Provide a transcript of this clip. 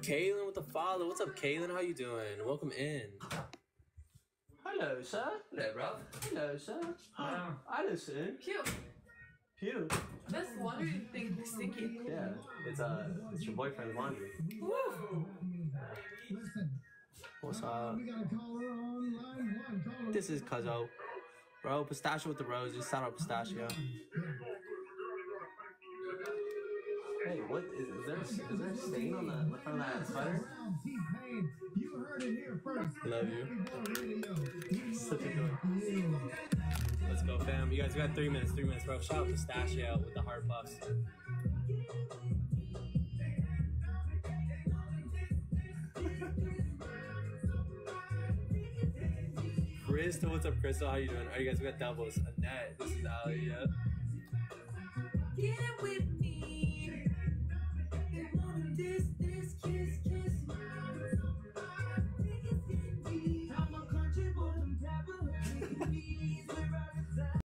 Kaylin with the follow. What's up, Kaylin? How you doing? Welcome in. Hello, sir. Hello, bro. Hello, sir. I listen. Cute. Pew. This laundry thing is sticky. Yeah, it's your boyfriend's laundry. Woo! What's up? This is Cuzzo. Bro, pistachio with the roses. Shout out pistachio. Hey, what is there a stain on the front of that sweater? Love you. Such a joy. Let's go, fam. You guys got 3 minutes, bro. Shout out pistachio with the heart puffs. Crystal, what's up, Crystal? How you doing? Alright, you guys, we got doubles. Annette, this is Ali, yeah. Get it with